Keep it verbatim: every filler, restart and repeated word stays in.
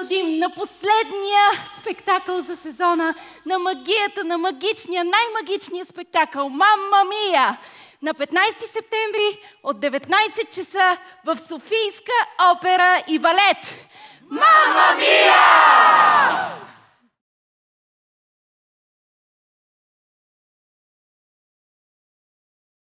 родим на последния спектакъл за сезона на магията, на магичния, най-магичния спектакъл Мамма Мия на петнайсети септември от деветнайсет часа в Софийска опера и балет. Мамма Мия!